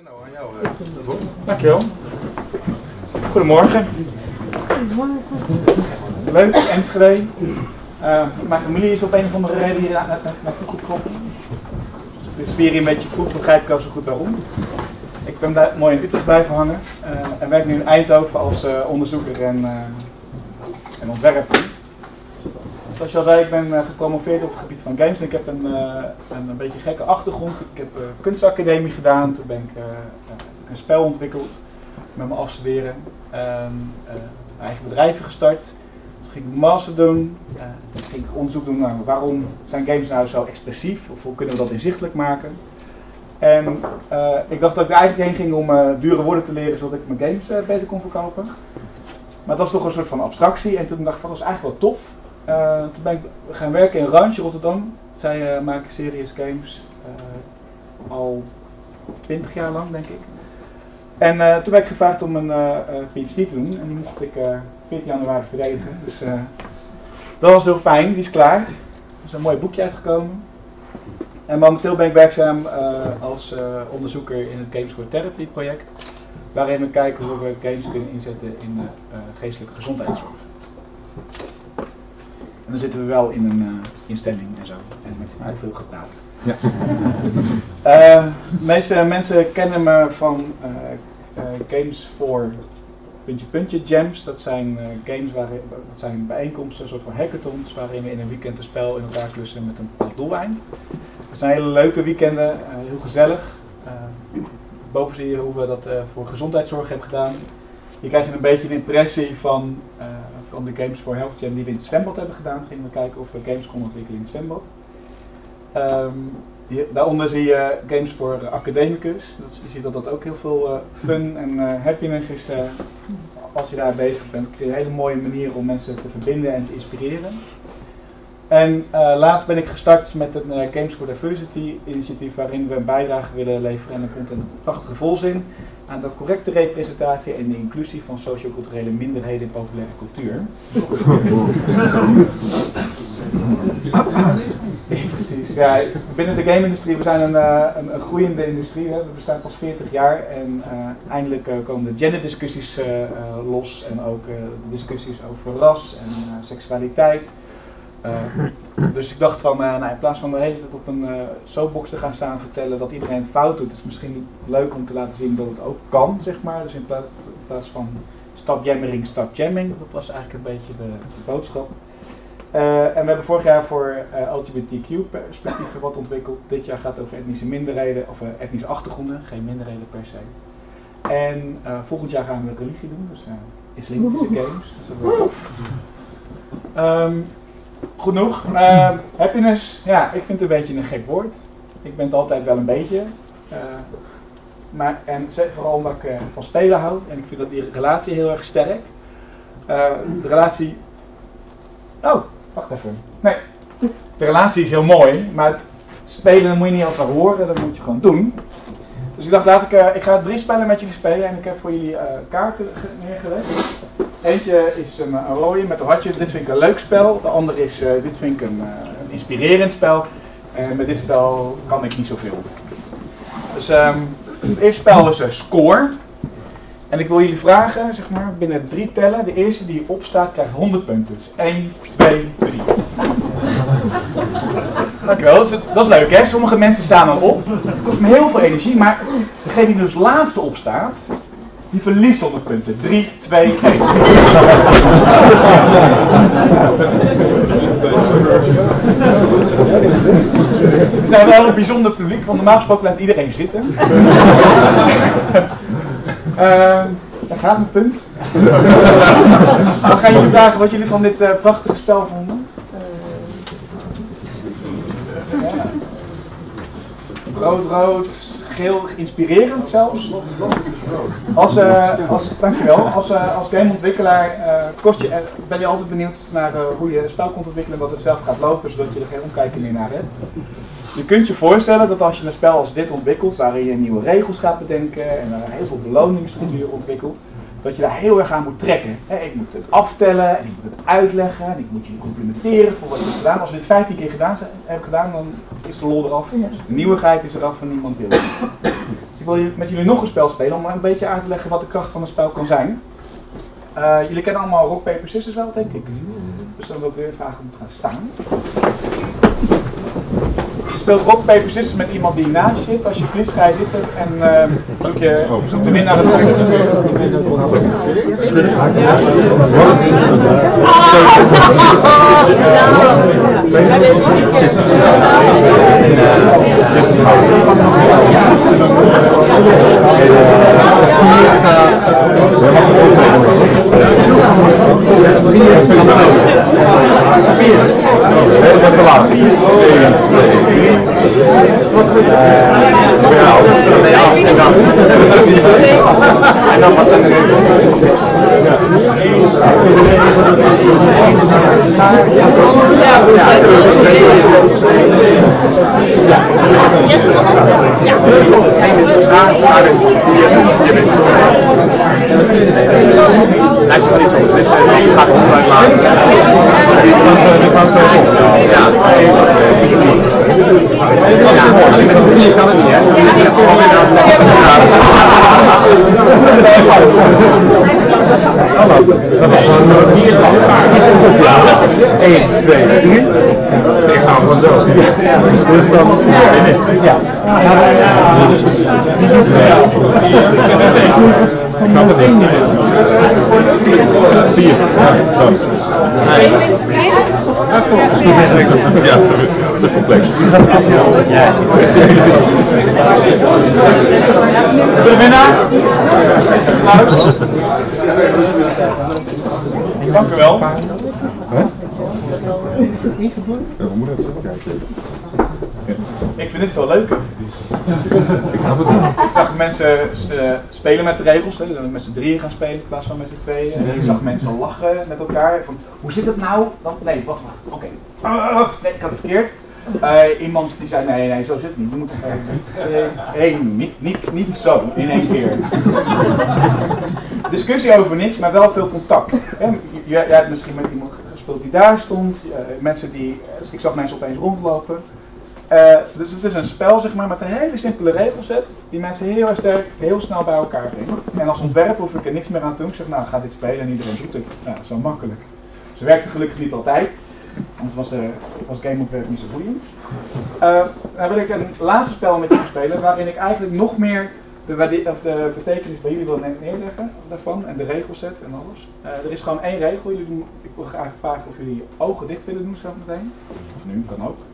Dankjewel. Goedemorgen. Leuk, Enschede. Mijn familie is op een of andere reden hier naartoe getrokken. Dus ik spier een beetje goed, begrijp ik ook zo goed waarom. Ik ben daar mooi in Utrecht blijven hangen en werk nu in Eindhoven als onderzoeker en ontwerper. Zoals je al zei, ik ben gepromoveerd op het gebied van games en ik heb een beetje gekke achtergrond. Ik heb kunstacademie gedaan, toen ben ik een spel ontwikkeld met mijn afstuderen. Mijn eigen bedrijven gestart. Toen ging ik een master doen. Toen ging ik onderzoek doen naar waarom zijn games nou zo expressief of hoe kunnen we dat inzichtelijk maken. En ik dacht dat ik er eigenlijk heen ging om dure woorden te leren zodat ik mijn games beter kon verkopen. Maar het was toch een soort van abstractie en toen dacht ik dat was eigenlijk wel tof. Toen ben ik gaan werken in Randje Rotterdam. Zij maken serious games al 20 jaar lang denk ik. En toen werd ik gevraagd om een PhD te doen en die mocht ik 14 januari verdedigen. Dus dat was heel fijn, die is klaar. Er is een mooi boekje uitgekomen. En momenteel ben ik werkzaam als onderzoeker in het Games for Therapy project. Waarin we kijken hoe we games kunnen inzetten in de geestelijke gezondheidszorg. En dan zitten we wel in een instelling en zo. En met heel veel gepraat. Ja. De meeste mensen kennen me van games voor jams. Dat zijn games dat zijn bijeenkomsten, een soort van hackathons, waarin we in een weekend een spel in elkaar klussen met een bepaald doeleind. Het zijn hele leuke weekenden, heel gezellig. Boven zie je hoe we dat voor gezondheidszorg hebben gedaan. Hier krijg je een beetje een impressie van de Games for Health Jam die we in het zwembad hebben gedaan. Gingen we kijken of we games konden ontwikkelen in het zwembad. Daaronder zie je games voor academicus. Je ziet dat dat ook heel veel fun en happiness is als je daar bezig bent. Het is een hele mooie manier om mensen te verbinden en te inspireren. En laatst ben ik gestart met een Games for Diversity initiatief waarin we een bijdrage willen leveren en er komt een prachtige volzin aan de correcte representatie en de inclusie van socioculturele minderheden in populaire cultuur. Precies. Ja, binnen de game-industrie, we zijn een groeiende industrie. Hè. We bestaan pas 40 jaar en eindelijk komen de genderdiscussies los en ook discussies over ras en seksualiteit. Dus ik dacht van, in plaats van de hele tijd op een soapbox te gaan staan vertellen dat iedereen het fout doet, is het misschien leuk om te laten zien dat het ook kan, zeg maar. Dus in plaats van stop jammering, stop jamming, dat was eigenlijk een beetje de boodschap. En we hebben vorig jaar voor LGBTQ-perspectieven wat ontwikkeld. Dit jaar gaat het over etnische minderheden, of etnische achtergronden, geen minderheden per se. En volgend jaar gaan we religie doen, dus islamitische games, dus dat wordt tof. Genoeg. Happiness, ja, ik vind het een beetje een gek woord. Ik ben het altijd wel een beetje. En vooral omdat ik van spelen hou en ik vind dat die relatie heel erg sterk. De relatie... Oh, wacht even. Nee, de relatie is heel mooi, maar spelen moet je niet over horen, dat moet je gewoon doen. Dus ik dacht, ik ga 3 spellen met jullie spelen en ik heb voor jullie kaarten neergelegd. Eentje is een rode met een hartje, dit vind ik een leuk spel. De andere is, dit vind ik een inspirerend spel. En met dit spel kan ik niet zoveel. Dus het eerste spel is Score. En ik wil jullie vragen, zeg maar, binnen 3 tellen. De eerste die opstaat krijgt 100 punten. Dus 1, 2, 3. Dankjewel, dat is leuk hè. Sommige mensen staan dan op. Het kost me heel veel energie, maar degene die dus laatste opstaat, die verliest 100 punten. 3, 2, 1. We zijn wel een bijzonder publiek, want normaal gesproken laat iedereen zitten. Daar gaat een punt. Dan gaan jullie vragen wat jullie van dit prachtige spel vonden. Rood, rood, geel, inspirerend zelfs. Dankjewel. Als gameontwikkelaar ben je altijd benieuwd naar hoe je een spel kunt ontwikkelen en dat het zelf gaat lopen, zodat je er geen omkijken meer naar hebt. Je kunt je voorstellen dat als je een spel als dit ontwikkelt, waarin je nieuwe regels gaat bedenken en heel veel beloningsstructuren ontwikkelt, dat je daar heel erg aan moet trekken. Ik moet het aftellen en ik moet het uitleggen en ik moet je complimenteren voor wat je hebt gedaan. Als we dit 15 keer hebben gedaan, dan is de lol eraf. De nieuwigheid is eraf van niemand wil. Dus ik wil met jullie nog een spel spelen om een beetje uit te leggen wat de kracht van een spel kan zijn. Jullie kennen allemaal Rock, Paper, Scissors wel, denk ik. Dus dan wil ik weer vragen om te gaan staan. Je speelt Rock, Paper, Scissors met iemand die naast je zit. Als je verliest ga je zitten en zoek de winnaar het uit. En dan wat zijn de regels? Als je niet zo beslissen, dan gaat het niet laten. Ja, alleen met z'n drieën kan het niet, hè? Hier is het afspraak. 1, 2, 3. Ik ga gewoon zo. Dus dan... Ja. Ik snap het niet. 4. Dat is goed. Ja, te complex. Ja. De winnaar. Applaus. Dank u wel. Ik vind dit wel leuker. Ik zag mensen spelen met de regels, hè, met z'n drieën gaan spelen in plaats van met z'n tweeën. Ik zag mensen lachen met elkaar. Van, hoe zit het nou? Nee, wat? Oké. Nee, ik had het verkeerd. Iemand die zei, nee, zo zit het niet. We moeten niet zo in één keer. Discussie over niks, maar wel veel contact. Jij hebt misschien met iemand gespeeld die daar stond. Ik zag mensen opeens rondlopen. Dus het is een spel zeg maar, met een hele simpele regelset die mensen heel erg sterk, heel snel bij elkaar brengt. En als ontwerper hoef ik er niks meer aan te doen. Ik zeg, nou ga dit spelen en iedereen doet het. Nou, zo makkelijk. Ze werkte gelukkig niet altijd, anders was gameontwerp niet zo boeiend. Dan wil ik een laatste spel met jullie spelen waarin ik eigenlijk nog meer de betekenis bij jullie wil neerleggen daarvan en de regelset en alles. Er is gewoon één regel. Ik wil graag vragen of jullie je ogen dicht willen doen zo meteen. Of nu, kan ook.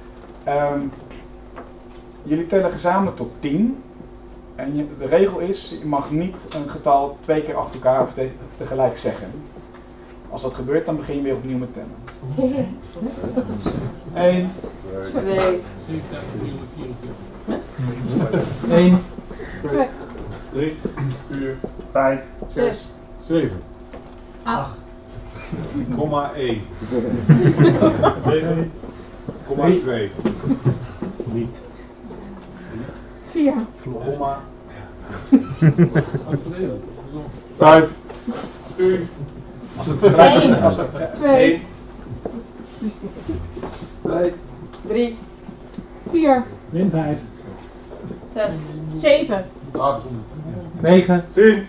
Jullie tellen gezamenlijk tot 10. En de regel is, je mag niet een getal 2 keer achter elkaar of tegelijk zeggen. Als dat gebeurt, dan begin je weer opnieuw met tellen. 1, 2, 1, 2, 3, 4, 5, 6, 7. 8, 1. 2. Niet. 4, 5. Als het tegelijk als het 2, 3, 4, Win 5. 6, 7. 8. 9. 10.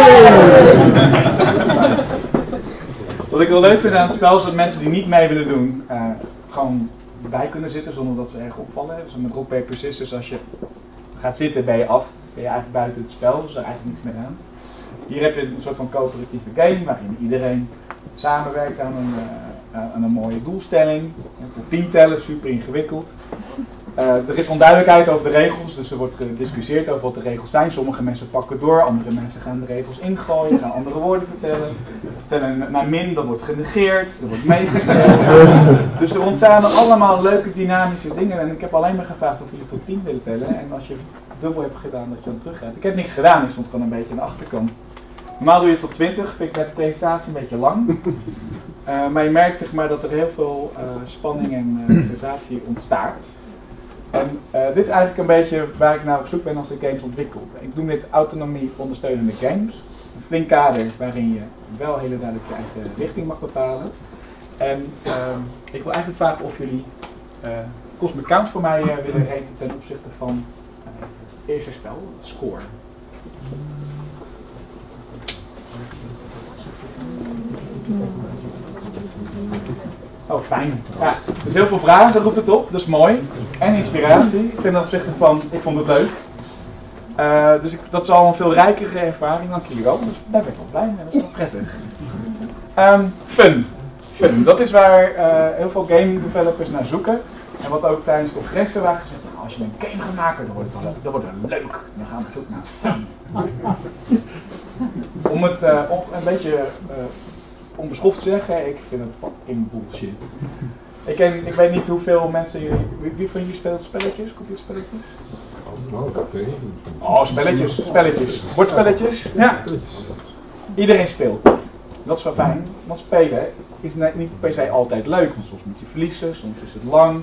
Wat ik wel leuk vind aan het spel is dat mensen die niet mee willen doen, gewoon bij kunnen zitten zonder dat ze erg opvallen. Dus met Rock, Paper, Scissors, als je gaat zitten ben je af, ben je eigenlijk buiten het spel, dus er is eigenlijk niks meer aan. Hier heb je een soort van coöperatieve game waarin iedereen samenwerkt aan een mooie doelstelling. Tot 10 tellen, super ingewikkeld. Er is onduidelijkheid over de regels, dus er wordt gediscussieerd over wat de regels zijn. Sommige mensen pakken door, andere mensen gaan de regels ingooien, gaan andere woorden vertellen naar min, dan wordt genegeerd, er wordt meegeteld. Dus er ontstaan allemaal leuke dynamische dingen en ik heb alleen maar gevraagd of jullie tot 10 willen tellen. En als je dubbel hebt gedaan, dat je dan teruggaat. Ik heb niks gedaan, ik stond gewoon een beetje aan de achterkant. Normaal doe je tot 20, vind ik bij de presentatie een beetje lang. Maar je merkt zeg maar, dat er heel veel spanning en sensatie ontstaat. En dit is eigenlijk een beetje waar ik naar op zoek ben als ik games ontwikkel. Ik doe dit autonomie ondersteunende games. Een flink kader waarin je wel hele duidelijk je eigen richting mag bepalen. En ik wil eigenlijk vragen of jullie Cosmic Count voor mij willen reten ten opzichte van eerste spel, Score. Oh, fijn. Ja, dus heel veel vragen, dat roept het op, dat is mooi. En inspiratie. Ik vind dat opzichtig van, ik vond het leuk. Dus dat is al een veel rijkere ervaring, dank jullie wel. Dus daar ben ik wel blij mee, dat is wel prettig. Fun. Fun, dat is waar heel veel game developers naar zoeken. En wat ook tijdens congressen waar gezegd, nou, als je een game gaat maken, dan wordt het leuk. Dan gaan we op zoek naar fun. Om het een beetje onbeschoft te zeggen, ik vind het fucking bullshit. Ik weet niet hoeveel mensen wie van jullie speelt spelletjes, computerspelletjes? Oh, spelletjes. Bordspelletjes? Ja. Iedereen speelt. Dat is wel fijn, want spelen is niet per se altijd leuk, want soms moet je verliezen, soms is het lang.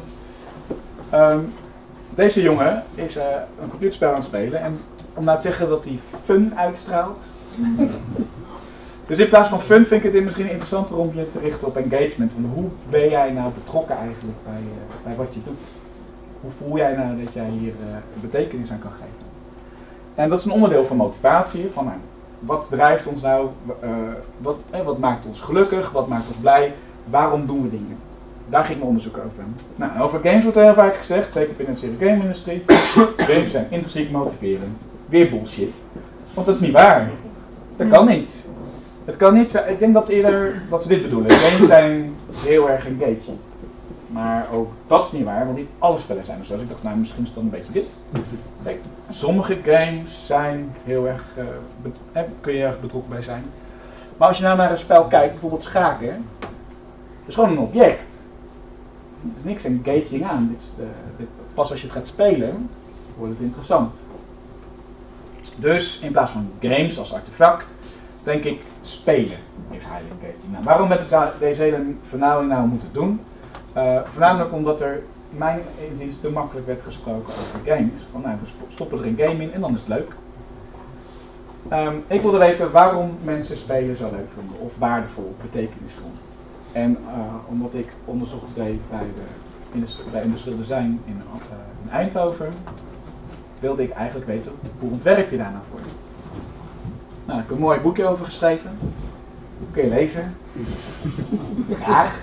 Deze jongen is een computerspel aan het spelen en om nou te zeggen dat hij fun uitstraalt. Dus in plaats van fun vind ik het misschien interessanter om je te richten op engagement. Want hoe ben jij nou betrokken eigenlijk bij wat je doet? Hoe voel jij nou dat jij hier betekenis aan kan geven? En dat is een onderdeel van motivatie. Van nou, wat drijft ons nou? Wat maakt ons gelukkig? Wat maakt ons blij? Waarom doen we dingen? Daar ging mijn onderzoek over. Nou, over games wordt heel vaak gezegd, zeker binnen de serious game industrie. Games zijn intrinsiek motiverend. Weer bullshit. Want dat is niet waar. Dat kan niet. Het kan niet zijn, ik denk dat ze dit bedoelen. Games zijn heel erg engaging. Maar ook dat is niet waar, want niet alle spellen zijn er zo. Dus ik dacht, nou misschien is het dan een beetje dit. Kijk, sommige games zijn heel erg, kun je erg betrokken bij zijn. Maar als je nou naar een spel kijkt, bijvoorbeeld schaken, dat is gewoon een object. Er is niks engaging aan. Pas als je het gaat spelen, wordt het interessant. Dus in plaats van games als artefact, denk ik, spelen is highly engaging. Nou, waarom heb ik deze hele vernauwing nou moeten doen? Voornamelijk omdat er, mijn inziens, te makkelijk werd gesproken over games. Van nou, we stoppen er een game in en dan is het leuk. Ik wilde weten waarom mensen spelen zo leuk vonden, of waardevol, of betekenisvol. En omdat ik onderzoek deed bij Industrieel Design in Eindhoven, wilde ik eigenlijk weten, hoe ontwerp je daar nou voor? Nou, ik heb een mooi boekje over geschreven. Kun je lezen. Graag.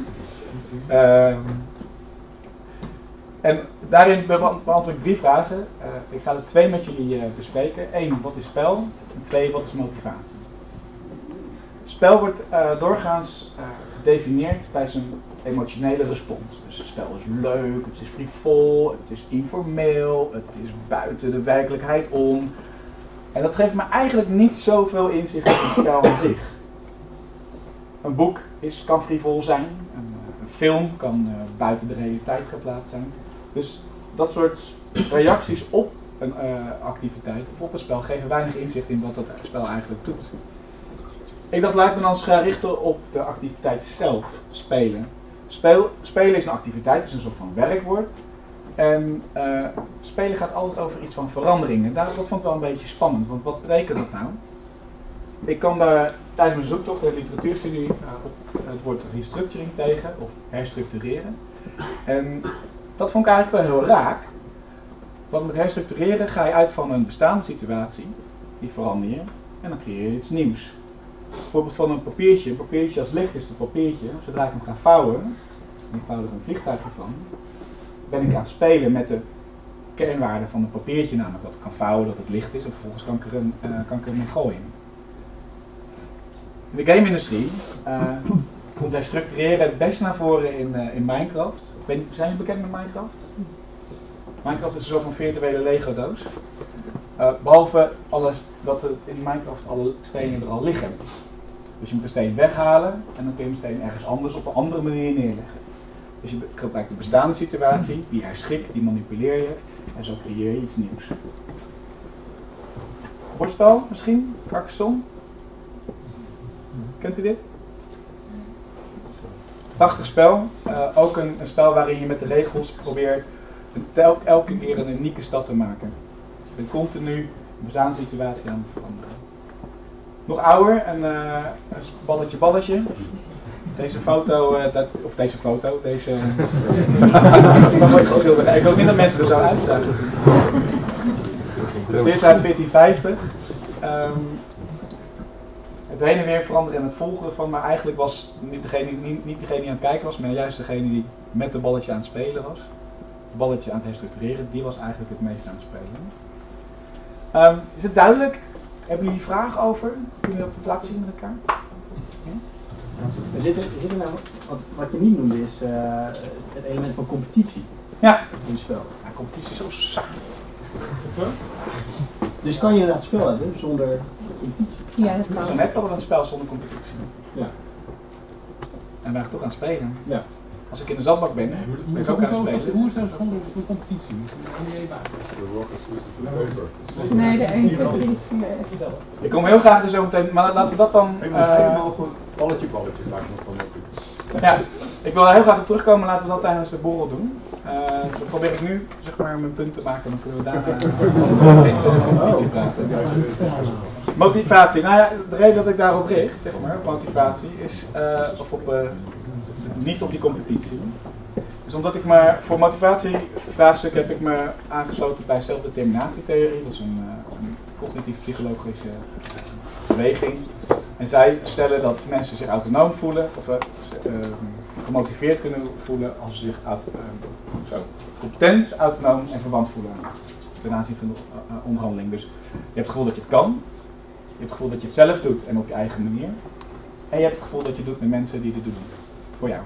En daarin beantwoord ik 3 vragen. Ik ga er 2 met jullie bespreken. 1, wat is spel? En 2, wat is motivatie? Spel wordt doorgaans gedefinieerd bij zijn emotionele respons. Dus het spel is leuk, het is frivol, het is informeel, het is buiten de werkelijkheid om. En dat geeft me eigenlijk niet zoveel inzicht in het spel aan zich. Een boek kan frivol zijn, een film kan buiten de realiteit geplaatst zijn. Dus dat soort reacties op een activiteit of op een spel geven weinig inzicht in wat dat spel eigenlijk doet. Ik dacht, laat me dan eens gaan richten op de activiteit zelf, spelen. Spelen is een activiteit, is een soort van werkwoord. En spelen gaat altijd over iets van veranderingen. Dat vond ik wel een beetje spannend, want wat betekent dat nou? Ik kwam tijdens mijn zoektocht de literatuurstudie op het woord restructuring tegen, of herstructureren. En dat vond ik eigenlijk wel heel raak. Want met herstructureren ga je uit van een bestaande situatie, die verander je, en dan creëer je iets nieuws. Bijvoorbeeld van een papiertje als licht is het papiertje, zodra ik hem ga vouwen, en ik vouw er een vliegtuigje van, ben ik aan het spelen met de kernwaarde van het papiertje, namelijk dat ik kan vouwen, dat het licht is, en vervolgens kan ik er mee gooien. In de game-industrie komt herstructureren het best naar voren in Minecraft. Zijn jullie bekend met Minecraft? Minecraft is een soort van virtuele Lego-doos. Behalve dat in Minecraft alle stenen er al liggen. Dus je moet de steen weghalen en dan kun je hem steen ergens anders op een andere manier neerleggen. Dus je gebruikt de bestaande situatie, die herschikt, die manipuleer je en zo creëer je iets nieuws. Bordspel misschien? Carcassonne? Kent u dit? Prachtig spel. Ook een spel waarin je met de regels probeert elke keer een unieke stad te maken. Dus je bent continu de bestaande situatie aan het veranderen. Nog ouder, een balletje. Deze foto, deze ik wil niet dat mensen er zo uitzagen. Dit uit 1450. Het heen en weer veranderen en het volgen ervan, maar eigenlijk was niet degene die aan het kijken was, maar juist degene die met de balletje aan het spelen was. Het balletje aan het herstructureren, die was eigenlijk het meest aan het spelen. Is het duidelijk? Hebben jullie vragen over? Kunnen jullie dat laten zien met elkaar? Ja? Er zit nou, wat je niet noemde is het element van competitie Ja. in het spel. Ja, competitie is zo saai. Dus kan je inderdaad het spel hebben zonder competitie? Ja, dat Zo kan. net hadden we een spel zonder competitie. Ja. En waar ik toch aan het spelen. Ja. Als ik in de zandbak ben, ben ik ook aan het spelen. Hoe is dat zonder competitie? Kom je even uit. Nee, de 1, 2, 3, 4. Ik kom heel graag er zo meteen, maar laten we dat dan... Ik was helemaal goed balletje waar ik nog van op. Ja, ik wil er heel graag op terugkomen, laten we dat tijdens de borrel doen. Dan probeer ik nu zeg maar mijn punt te maken, dan kunnen we daarna over competitie praten. Motivatie, nou ja, de reden dat ik daarop richt, zeg maar, op motivatie, is niet op die competitie. Dus omdat ik me, voor motivatievraagstuk heb ik me aangesloten bij zelfdeterminatietheorie, dat is een cognitief-psychologische beweging. En zij stellen dat mensen zich autonoom voelen, of gemotiveerd kunnen voelen als ze zich competent, autonoom en verwant voelen ten aanzien van de onderhandeling. Dus je hebt het gevoel dat je het kan, je hebt het gevoel dat je het zelf doet en op je eigen manier. En je hebt het gevoel dat je het doet met mensen die dit doen voor jou.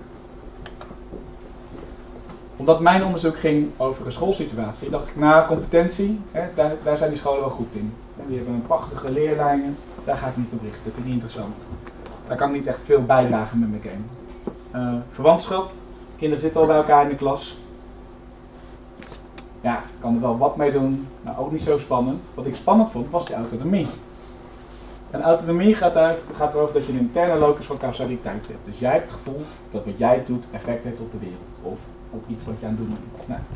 Omdat mijn onderzoek ging over een schoolsituatie, dacht ik, nou, competentie, daar zijn die scholen wel goed in. En die hebben een prachtige leerlijnen, daar ga ik niet op richten, dat vind ik niet interessant. Daar kan ik niet echt veel bijdragen met mijn game. Verwantschap, kinderen zitten al bij elkaar in de klas. Ja, ik kan er wel wat mee doen, maar ook niet zo spannend. Wat ik spannend vond, was die autonomie. En autonomie gaat erover dat je een interne locus van causaliteit hebt. Dus jij hebt het gevoel dat wat jij doet effect heeft op de wereld. Of op iets wat je aan het doen bent. Nou.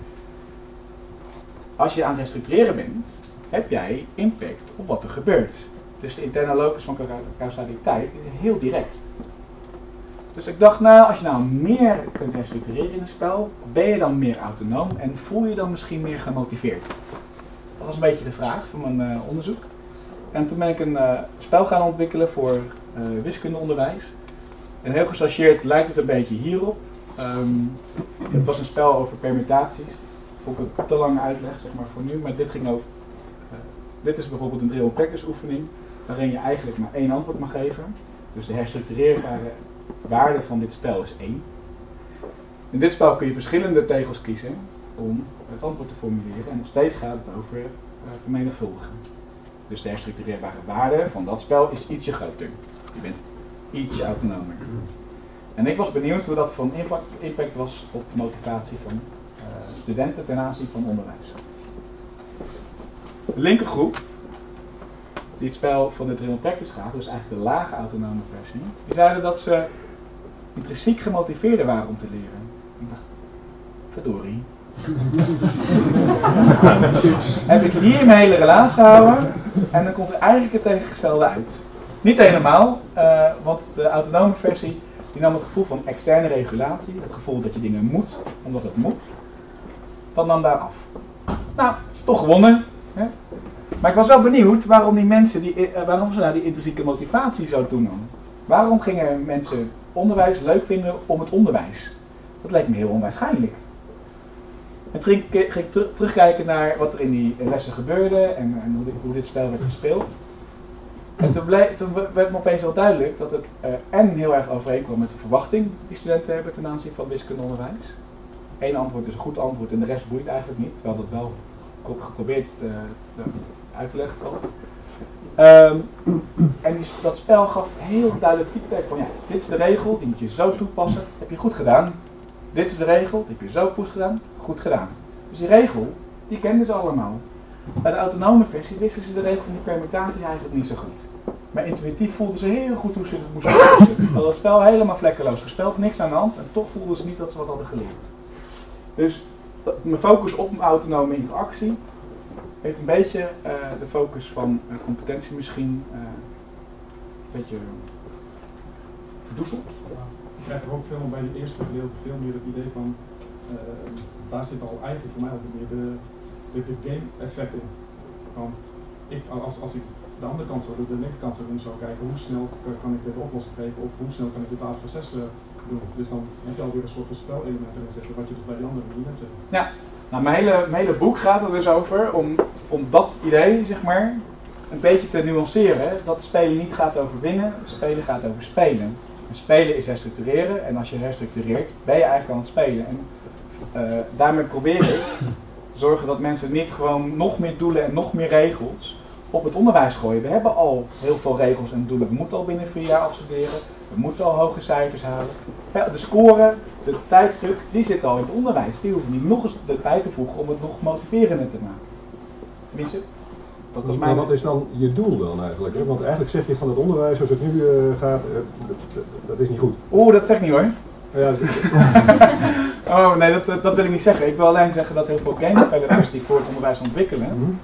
Als je aan het herstructureren bent, heb jij impact op wat er gebeurt. Dus de interne locus van causaliteit is heel direct. Dus ik dacht, nou, als je nou meer kunt herstructureren in een spel, ben je dan meer autonoom en voel je dan misschien meer gemotiveerd? Dat was een beetje de vraag van mijn onderzoek. En toen ben ik een spel gaan ontwikkelen voor wiskundeonderwijs. En heel gechargeerd lijkt het een beetje hierop. Het was een spel over permutaties. Dat vond ik een te lange uitleg, zeg maar, voor nu. Maar dit ging over... dit is bijvoorbeeld een real practice oefening, waarin je eigenlijk maar één antwoord mag geven. Dus de herstructureerbare waarde van dit spel is 1. In dit spel kun je verschillende tegels kiezen om het antwoord te formuleren. En nog steeds gaat het over vermenigvuldigen. Dus de herstructureerbare waarde van dat spel is ietsje groter. Je bent ietsje autonomer. En ik was benieuwd hoe dat van impact was op de motivatie van studenten ten aanzien van onderwijs. De linkergroep, die het spel van dit real practice gaat, dus eigenlijk de lage autonome versie, die zeiden dat ze intrinsiek gemotiveerder waren om te leren. Ik dacht, verdorie. Heb ik hier mijn hele relaas gehouden en dan komt er eigenlijk het tegengestelde uit. Niet helemaal, want de autonome versie die nam het gevoel van externe regulatie, het gevoel dat je dingen moet, omdat het moet, dat nam daar af. Nou, is toch gewonnen. Hè? Maar ik was wel benieuwd waarom die mensen, waarom ze nou die intrinsieke motivatie zo toenamen. Waarom gingen mensen onderwijs leuk vinden om het onderwijs? Dat leek me heel onwaarschijnlijk. En toen ging ik terugkijken naar wat er in die lessen gebeurde en hoe dit spel werd gespeeld. En toen werd me opeens wel duidelijk dat het en heel erg overeenkwam met de verwachting die studenten hebben ten aanzien van wiskundeonderwijs. Eén antwoord is een goed antwoord en de rest boeit eigenlijk niet, terwijl dat wel geprobeerd uit te leggen valt. En dat spel gaf heel duidelijk feedback van ja, dit is de regel, die moet je zo toepassen, heb je goed gedaan. Dit is de regel, die heb je zo goed gedaan. Dus die regel, die kenden ze allemaal. Bij de autonome versie wisten ze de regel van die permutatie eigenlijk niet zo goed. Maar intuïtief voelden ze heel goed hoe ze het moesten oplossen. Ze hadden het spel helemaal vlekkeloos gespeeld, niks aan de hand en toch voelden ze niet dat ze wat hadden geleerd. Dus mijn focus op autonome interactie heeft een beetje de focus van competentie misschien een beetje verdoezeld. Je krijgt toch ook veel bij die eerste gedeelte veel meer het idee van, daar zit al eigenlijk voor mij altijd meer de game effect in. van, als ik de andere kant zou doen, de linkerkant zou doen, zou kijken hoe snel kan ik dit de oplossing geven of hoe snel kan ik dit laatste proces doen. Dus dan heb je alweer een soort van spelelement erin zitten, wat je dus bij die andere manier hebt zitten. Ja, nou mijn hele boek gaat er dus over om dat idee, zeg maar, een beetje te nuanceren. Dat spelen niet gaat over winnen, spelen gaat over spelen. En spelen is herstructureren en als je herstructureert, ben je eigenlijk aan het spelen. En daarmee probeer ik te zorgen dat mensen niet gewoon nog meer doelen en nog meer regels op het onderwijs gooien. We hebben al heel veel regels en doelen. We moeten al binnen 4 jaar afstuderen. We moeten al hoge cijfers halen. Ja, de score, de tijdsdruk, die zit al in het onderwijs. Die hoeven niet nog eens de tijd te voegen om het nog motiverender te maken. Tenminste, dat was mijn... Maar wat is dan je doel dan eigenlijk? Hè? Want eigenlijk zeg je van het onderwijs zoals het nu gaat, dat is niet goed. Oeh, dat zeg ik niet hoor. Ja, oh nee, dat wil ik niet zeggen. Ik wil alleen zeggen dat heel veel gamedevelopers die voor het onderwijs ontwikkelen,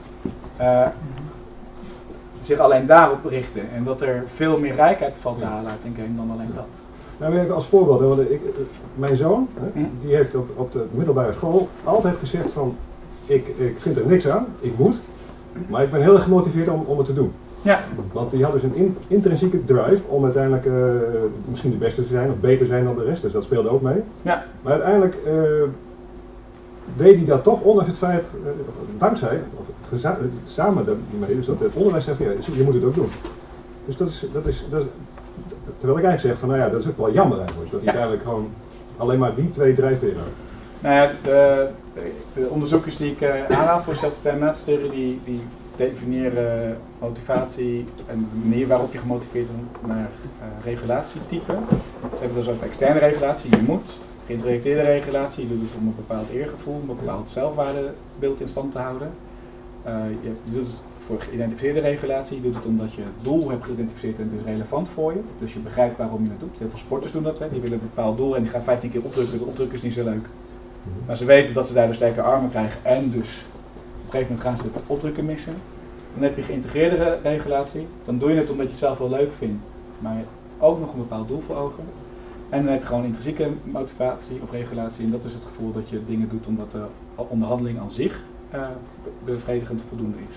zich alleen daarop richten. En dat er veel meer rijkheid valt te halen uit een game dan alleen dat. Nou, even als voorbeeld, hè, want mijn zoon, die heeft op de middelbare school altijd gezegd van, ik vind er niks aan, ik moet, maar ik ben heel erg gemotiveerd om het te doen. Ja. Want die had dus een intrinsieke drive om uiteindelijk misschien de beste te zijn of beter zijn dan de rest, dus dat speelde ook mee. Ja. Maar uiteindelijk deed hij dat toch, ondanks het feit, dankzij, of samen daarmee, dus dat het onderwijs zegt, ja, je moet het ook doen. Dus dat is terwijl ik eigenlijk zeg van, nou ja, dat is ook wel jammer eigenlijk, dat hij uiteindelijk gewoon alleen maar die 2 drijfveren had. Nou ja, de onderzoekers die ik aanhaal voor zelfdeterminatiestudie, die definiëren motivatie en de manier waarop je gemotiveerd wordt naar regulatietype. Ze hebben dus ook externe regulatie, je moet. Geïntrojecteerde regulatie, je doet het om een bepaald eergevoel, een bepaald zelfwaardebeeld in stand te houden. Je doet het voor geïdentificeerde regulatie, je doet het omdat je het doel hebt geïdentificeerd en het is relevant voor je. Dus je begrijpt waarom je het doet. Heel veel sporters doen dat, hè. Die willen een bepaald doel en die gaan 15 keer opdrukken. De opdruk is niet zo leuk. Maar ze weten dat ze daardoor sterke armen krijgen en dus op een gegeven moment gaan ze het opdrukken missen. Dan heb je geïntegreerde regulatie, dan doe je het omdat je het zelf wel leuk vindt, maar je hebt ook nog een bepaald doel voor ogen. En dan heb je gewoon intrinsieke motivatie of regulatie en dat is het gevoel dat je dingen doet omdat de onderhandeling aan zich bevredigend voldoende is.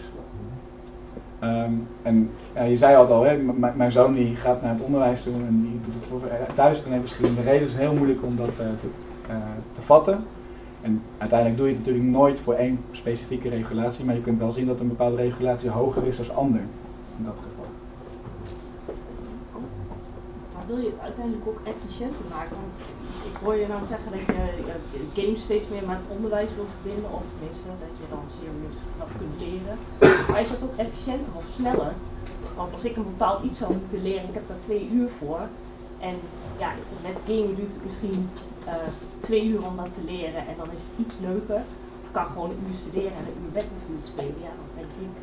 En je zei al, hè, mijn zoon die gaat naar het onderwijs toe en die doet het voor 1000 verschillende redenen. Het is heel moeilijk om dat te vatten. En uiteindelijk doe je het natuurlijk nooit voor één specifieke regulatie, maar je kunt wel zien dat een bepaalde regulatie hoger is dan ander in dat geval. Maar wil je het uiteindelijk ook efficiënter maken? Want ik hoor je nou zeggen dat je games steeds meer met het onderwijs wil verbinden, of tenminste dat je dan serieus dat kunt leren. Maar is dat ook efficiënter of sneller? Want als ik een bepaald iets zou moeten leren, ik heb daar 2 uur voor. En ja, met gamen duurt het misschien 2 uur om dat te leren en dan is het iets leuker. Of ik kan gewoon een uur studeren en een uur Battlefield spelen. Ja, dan denk ik...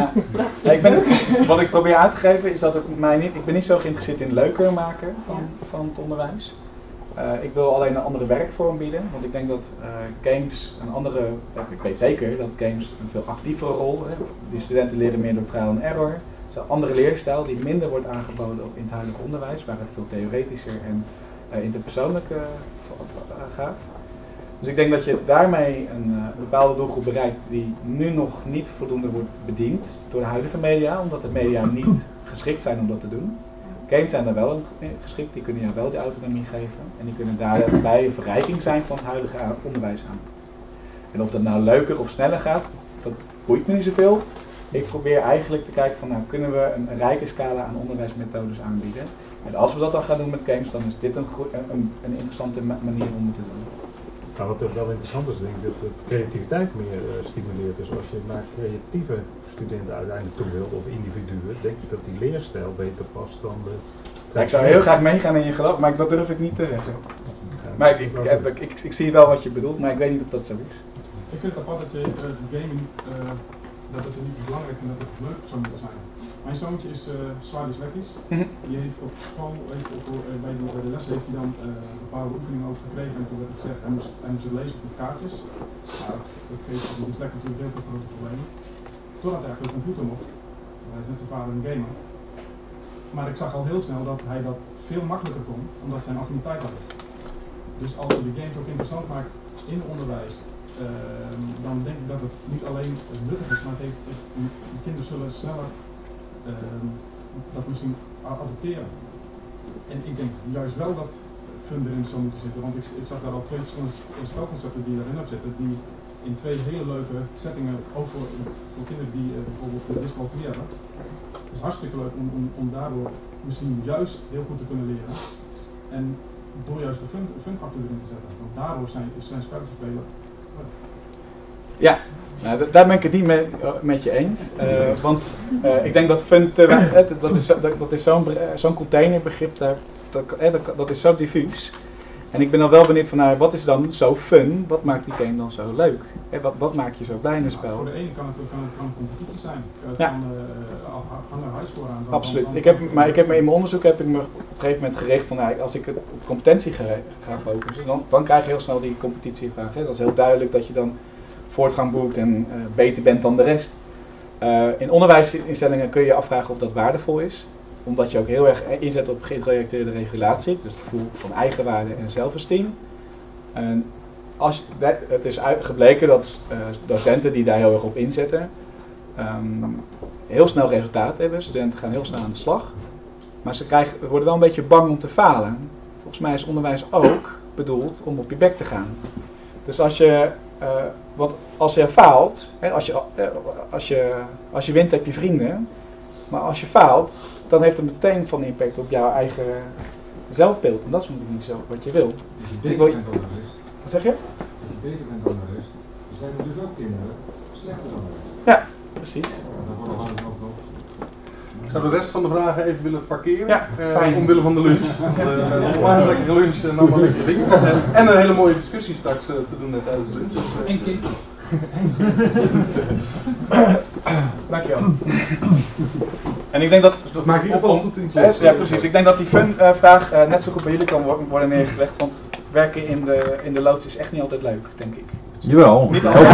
Ja, wat ik probeer aan te geven is dat het mij niet... Ik ben niet zo geïnteresseerd in leuker maken van het onderwijs. Ik wil alleen een andere werkvorm bieden, want ik denk dat games een andere... ik weet zeker dat games een veel actievere rol hebben. Die studenten leren meer door trial and error. Het is een andere leerstijl die minder wordt aangeboden in het huidige onderwijs, waar het veel theoretischer en interpersoonlijk gaat. Dus ik denk dat je daarmee een bepaalde doelgroep bereikt die nu nog niet voldoende wordt bediend door de huidige media, omdat de media niet geschikt zijn om dat te doen. Games zijn er wel geschikt, die kunnen je wel die autonomie geven en die kunnen daarbij een verrijking zijn van het huidige onderwijs aan. En of dat nou leuker of sneller gaat, dat boeit me niet zoveel. Ik probeer eigenlijk te kijken van, nou, kunnen we een rijke scala aan onderwijsmethodes aanbieden. En als we dat dan gaan doen met games, dan is dit een interessante manier om het te doen. Nou, wat wel interessant is, denk ik, dat het creativiteit meer stimuleert. Dus als je naar creatieve studenten uiteindelijk toe wilt, of individuen, denk ik dat die leerstijl beter past dan de... Ja, ik zou heel graag meegaan in je geloof, maar dat durf ik niet te zeggen. Maar ik zie wel wat je bedoelt, maar ik weet niet of dat zo is. Ik vind het apart dat je gaming, dat het niet belangrijk en dat het leuk zou moeten zijn. Mijn zoontje is zwaar dyslectisch. Die heeft op school, bij de les heeft hij dan bepaalde oefeningen over gekregen en toen werd ik gezegd, hij moest het lezen op de kaartjes. Maar dat geeft de dyslect natuurlijk heel veel grote problemen. Totdat hij achter de computer mocht. Hij is net zijn vader een gamer. Maar ik zag al heel snel dat hij dat veel makkelijker kon, omdat zijn affiniteit had. Dus als je de games ook interessant maakt in onderwijs, dan denk ik dat het niet alleen nuttig is, maar de kinderen zullen sneller dat misschien adopteren. En ik denk juist wel dat fun erin zou moeten zitten, want ik zag daar al 2 verschillende spelconcepten die erin op zitten, die in 2 hele leuke settingen, ook voor kinderen die bijvoorbeeld dyscalculeren. Het is hartstikke leuk om daardoor misschien juist heel goed te kunnen leren. En door juist de funfactor erin te zetten. Want daardoor zijn spellen te spelen. Ja, nou, daar ben ik het niet met je eens. Want ik denk dat fun, dat is zo'n containerbegrip, dat is zo diffuus. En ik ben dan wel benieuwd van, nou, wat is dan zo fun? Wat maakt die game dan zo leuk? Wat maakt je zo blij in een spel? Voor de ene kan het een competitie zijn. Het ja. kan een highscore aan. Absoluut. Ik heb me in mijn onderzoek op een gegeven moment gericht van, nou, als ik op competentie ga focussen, dan krijg je heel snel die competitievraag. Hè? Dat is heel duidelijk dat je dan voortgang boekt en beter bent dan de rest. In onderwijsinstellingen kun je je afvragen of dat waardevol is. Omdat je ook heel erg inzet op geïntrojecteerde regulatie, dus het gevoel van eigenwaarde en zelfesteem. En het is gebleken dat docenten die daar heel erg op inzetten, heel snel resultaat hebben. Studenten gaan heel snel aan de slag. Maar ze worden wel een beetje bang om te falen. Volgens mij is onderwijs ook bedoeld om op je bek te gaan. Dus als je faalt, hè, als je wint heb je vrienden, maar als je faalt, dan heeft het meteen van impact op jouw eigen zelfbeeld. En dat is natuurlijk niet zo wat je wil. Als je beter bent dan de rest. Wat zeg je? Als je beter bent dan de rest, dan zijn er dus ook kinderen slechter dan de rest. Ja, precies. Daarvan hadden we ook nog. Ik zou de rest van de vragen even willen parkeren. Ja, fijn. Omwille van de lunch. Onwijs lekkere lunch en allemaal lekkere dingen. En een hele mooie discussie straks te doen net tijdens de lunch. Dus, en kind. Dankjewel. En ik denk dat maakt in ieder geval goed in het ja, precies. Ik denk dat die fun-vraag net zo goed bij jullie kan worden neergelegd. Want werken in de loods is echt niet altijd leuk, denk ik. Jawel. Niet altijd.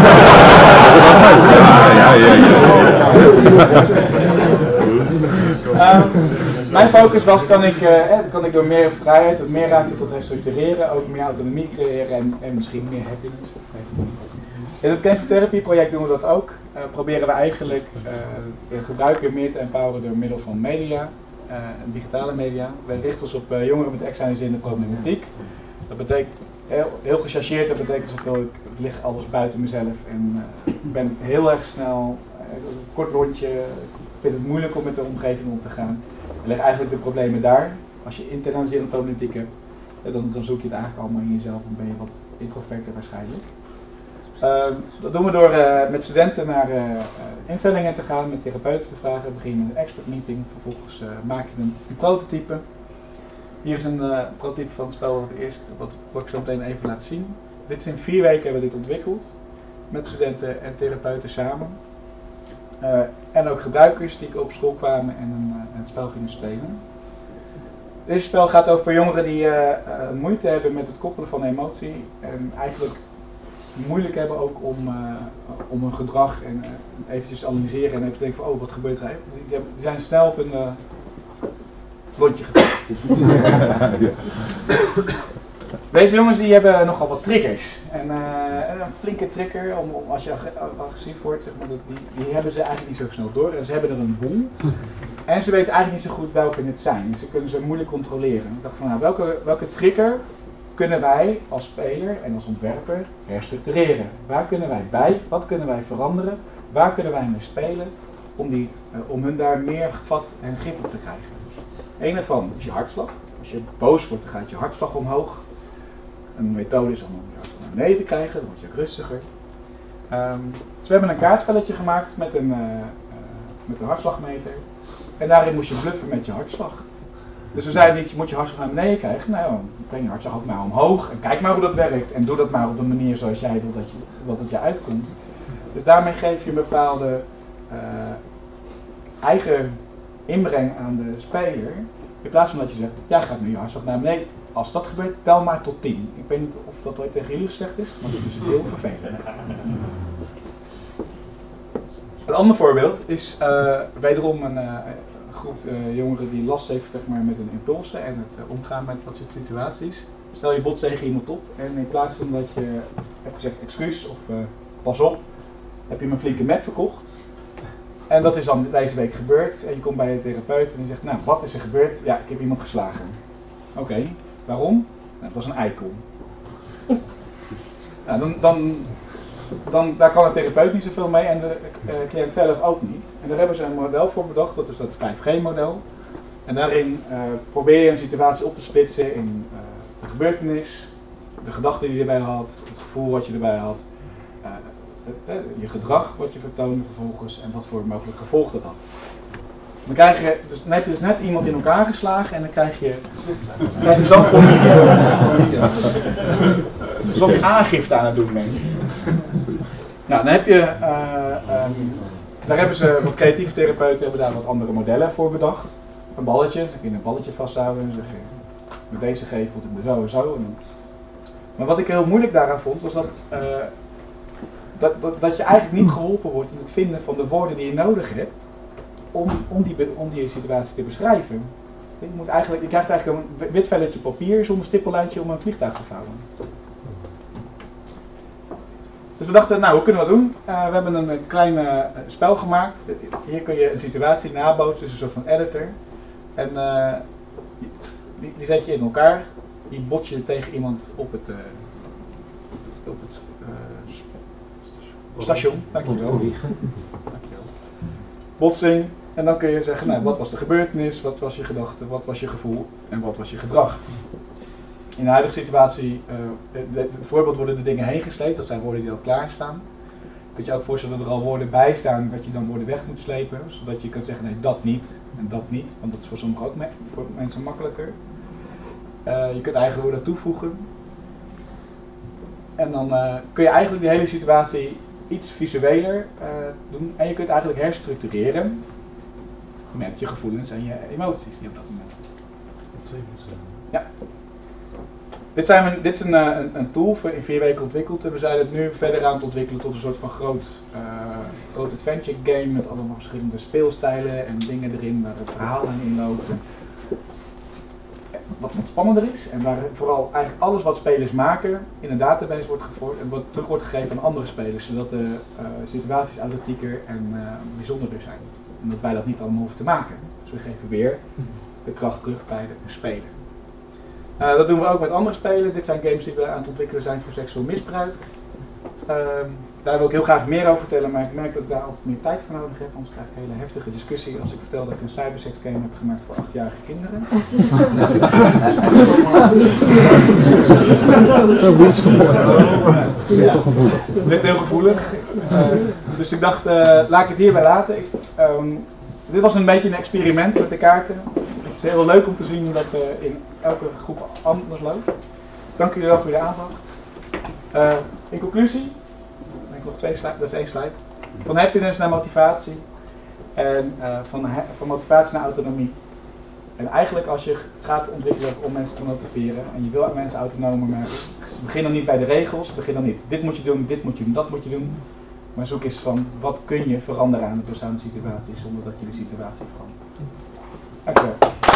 Mijn focus was, kan ik door meer vrijheid, meer ruimte tot herstructureren, ook meer autonomie creëren en misschien meer happiness. In het Games for Therapy project doen we dat ook. Proberen we eigenlijk de gebruiker meer te empoweren door middel van media, digitale media. We richten ons op jongeren met externaliserende problematiek. Dat betekent, heel gechargeerd, dat betekent zoveel, het ligt alles buiten mezelf en ik ben heel erg snel, een kort rondje, ik vind het moeilijk om met de omgeving om te gaan. Ik leg eigenlijk de problemen daar. Als je internaliserende problematiek hebt, dan zoek je het eigenlijk allemaal in jezelf en ben je wat introverter waarschijnlijk. Dat doen we door met studenten naar instellingen te gaan, met therapeuten te vragen. We beginnen met een expert meeting, vervolgens maak je een prototype. Hier is een prototype van het spel wat ik zo meteen even laat zien. Dit is in 4 weken hebben we dit ontwikkeld, met studenten en therapeuten samen. En ook gebruikers die op school kwamen en het spel gingen spelen. Dit spel gaat over jongeren die moeite hebben met het koppelen van emotie en eigenlijk moeilijk hebben ook om hun gedrag en eventjes te analyseren en even te denken van, oh, wat gebeurt er? Die zijn snel op een lontje getrapt. Deze jongens die hebben nogal wat triggers. En een flinke trigger, als je agressief wordt, zeg maar, die hebben ze eigenlijk niet zo snel door. En ze hebben er een boel. En ze weten eigenlijk niet zo goed welke het zijn. Ze kunnen ze moeilijk controleren. Ik dacht van, nou, welke trigger kunnen wij als speler en als ontwerper herstructureren? Waar kunnen wij bij? Wat kunnen wij veranderen? Waar kunnen wij mee spelen? Om hun daar meer vat en grip op te krijgen. Een ervan is je hartslag. Als je boos wordt, dan gaat je hartslag omhoog. Een methode is om je hartslag naar beneden te krijgen, dan word je ook rustiger. Dus we hebben een kaartspelletje gemaakt met een hartslagmeter. En daarin moest je bluffen met je hartslag. Dus we zeiden niet, je moet je hartslag naar beneden krijgen. Nou, breng je hartslag ook maar omhoog. En kijk maar hoe dat werkt. En doe dat maar op een manier zoals jij wil dat het je uitkomt. Dus daarmee geef je een bepaalde eigen inbreng aan de speler. In plaats van dat je zegt, jij gaat nu je hartslag naar beneden. Als dat gebeurt, tel maar tot 10. Ik weet niet of dat ooit tegen jullie gezegd is, maar dat is heel vervelend. Een ander voorbeeld is wederom een groep jongeren die last heeft, zeg maar, met hun impulsen en het omgaan met dat soort situaties. stel je botst tegen iemand op en in plaats van dat je hebt gezegd excuus of pas op, heb je hem een flinke met verkocht. En dat is dan deze week gebeurd en je komt bij de therapeut en die zegt, nou wat is er gebeurd? Ja, ik heb iemand geslagen. Oké, waarom? Nou, het was een eikel. Nou, dan daar kan de therapeut niet zoveel mee en de cliënt zelf ook niet. En daar hebben ze een model voor bedacht, dat is dat 5G-model. En daarin probeer je een situatie op te splitsen in de gebeurtenis, de gedachten die je erbij had, het gevoel wat je erbij had, je gedrag wat je vertoonde vervolgens en wat voor mogelijk gevolg dat had. Dan heb je dus net iemand in elkaar geslagen en dan krijg je alsof je aangifte aan het doen bent. Nou, dan heb je, daar hebben ze wat creatieve therapeuten hebben daar wat andere modellen voor bedacht. Een balletje, dan kun je een balletje vasthouden en zeg je, met deze G voelt het me zo en zo. Maar wat ik heel moeilijk daaraan vond, was dat je eigenlijk niet geholpen wordt in het vinden van de woorden die je nodig hebt om die situatie te beschrijven. Je krijgt eigenlijk een wit velletje papier zonder stippellijntje om een vliegtuig te vouwen. Dus we dachten, nou hoe kunnen we dat doen? We hebben een klein spel gemaakt. Hier kun je een situatie nabootsen, dus een soort van editor. En die zet je in elkaar. Die bots je tegen iemand op het station. Dankjewel. Botsing. En dan kun je zeggen, nou, wat was de gebeurtenis, wat was je gedachte, wat was je gevoel en wat was je gedrag. In de huidige situatie, bijvoorbeeld worden de dingen heen gesleept, dat zijn woorden die al klaarstaan. Kun je ook voorstellen dat er al woorden bij staan, dat je dan woorden weg moet slepen, zodat je kunt zeggen, nee, dat niet en dat niet, want dat is voor sommigen ook voor mensen makkelijker. Je kunt eigen woorden toevoegen. En dan kun je eigenlijk die hele situatie iets visueler doen en je kunt eigenlijk herstructureren met je gevoelens en je emoties die op dat moment. Ja. Dit is een tool in 4 weken ontwikkeld en we zijn het nu verder aan het ontwikkelen tot een soort van groot adventure game met allemaal verschillende speelstijlen en dingen erin waar het verhaal in loopt. Wat spannender is en waar vooral eigenlijk alles wat spelers maken in een database wordt gevoerd en wat terug wordt gegeven aan andere spelers, zodat de situaties authentieker en bijzonderder zijn. En dat wij dat niet allemaal hoeven te maken. Dus we geven weer de kracht terug bij de speler. Dat doen we ook met andere spelen. Dit zijn games die we aan het ontwikkelen zijn voor seksueel misbruik. Daar wil ik heel graag meer over vertellen, maar ik merk dat ik daar altijd meer tijd voor nodig heb. Anders krijg ik een hele heftige discussie als ik vertel dat ik een cybersex game heb gemaakt voor 8-jarige kinderen. Dit heel gevoelig. Dus ik dacht, laat ik het hierbij laten. Dit was een beetje een experiment met de kaarten. Het is heel leuk om te zien dat in elke groep anders loopt. Dank jullie wel voor je aandacht. In conclusie, ik nog 2 slides, dat is 1 slide. Van happiness naar motivatie en van motivatie naar autonomie. En eigenlijk als je gaat ontwikkelen om mensen te motiveren en je wil mensen autonomer maken, begin dan niet bij de regels, begin dan niet dit moet je doen, dit moet je doen, dat moet je doen. Maar zoek eens van wat kun je veranderen aan de persoonlijke situatie zonder dat je de situatie verandert. Dankjewel.